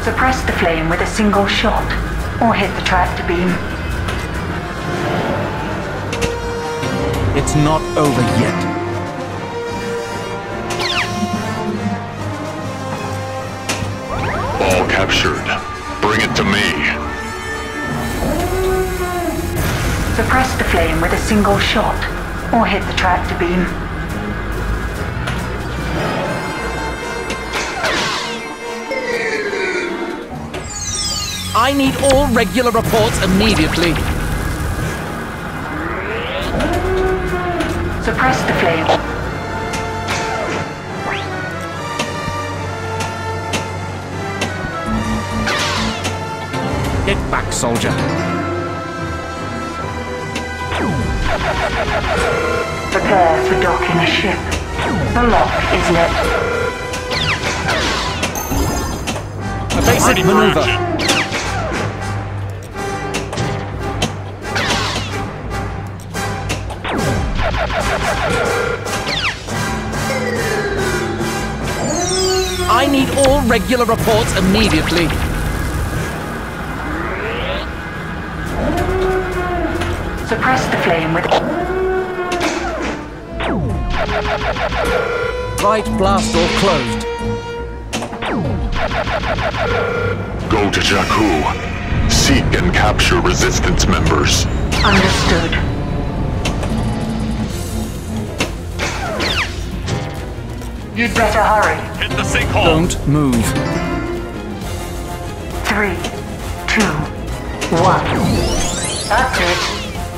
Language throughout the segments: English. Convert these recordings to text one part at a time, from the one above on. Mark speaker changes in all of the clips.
Speaker 1: Suppress the flame with a single shot, or hit the tractor beam.
Speaker 2: It's not over yet.
Speaker 3: All captured. Bring it to me.
Speaker 1: Suppress the flame with a single shot, or hit the tractor beam.
Speaker 2: I need all regular reports immediately.
Speaker 1: Suppress the flame.
Speaker 2: Get back, soldier.
Speaker 1: Prepare for docking a ship. The lock is lit.
Speaker 2: Evasive maneuver. I need all regular reports immediately.
Speaker 1: Suppress the flame with...
Speaker 2: Right blast door closed.
Speaker 3: Go to Jakku. Seek and capture resistance members.
Speaker 1: Understood. You'd better hurry.
Speaker 3: Hit the sinkhole.
Speaker 2: Don't move.
Speaker 1: 3, 2, 1. That's it.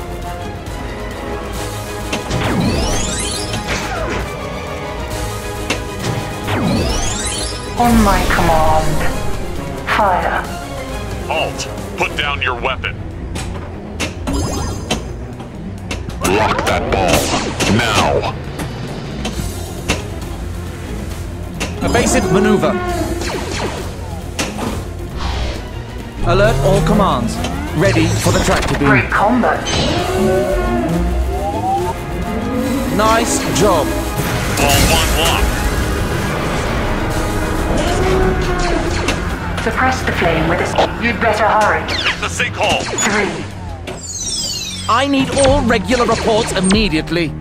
Speaker 1: On my command. Fire.
Speaker 3: Halt. Put down your weapon. Lock that ball. Now.
Speaker 2: Evasive maneuver. Alert all commands. Ready for the tractor beam.
Speaker 1: Great combo.
Speaker 2: Nice job.
Speaker 3: All one lock.
Speaker 1: Suppress the flame with a... You'd better hurry.
Speaker 3: Hit the sinkhole.
Speaker 1: 3.
Speaker 2: I need all regular reports immediately.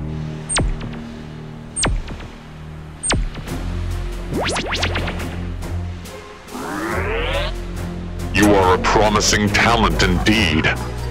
Speaker 3: You are a promising talent indeed.